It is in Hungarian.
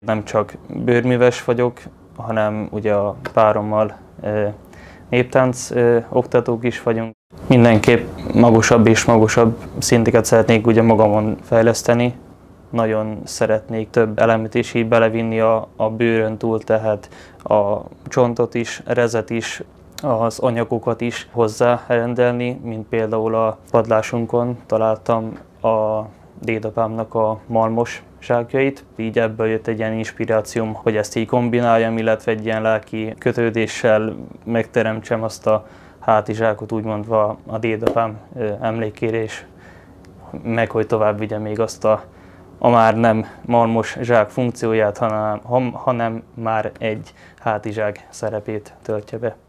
Nem csak bőrműves vagyok, hanem ugye a párommal néptánc oktatók is vagyunk. Mindenképp magasabb és magasabb szinteket szeretnék ugye magamon fejleszteni. Nagyon szeretnék több elemet is így belevinni a bőrön túl, tehát a csontot is, rezet is, az anyagokat is hozzárendelni, mint például a padlásunkon találtam a dédapámnak a marmos zsákjait. Így ebből jött egy ilyen inspirációm, hogy ezt így kombináljam, illetve egy ilyen lelki kötődéssel megteremtsem azt a hátizsákot, úgymondva a dédapám emlékére, és meg hogy tovább vigye még azt a már nem marmos zsák funkcióját, hanem már egy hátizsák szerepét töltje be.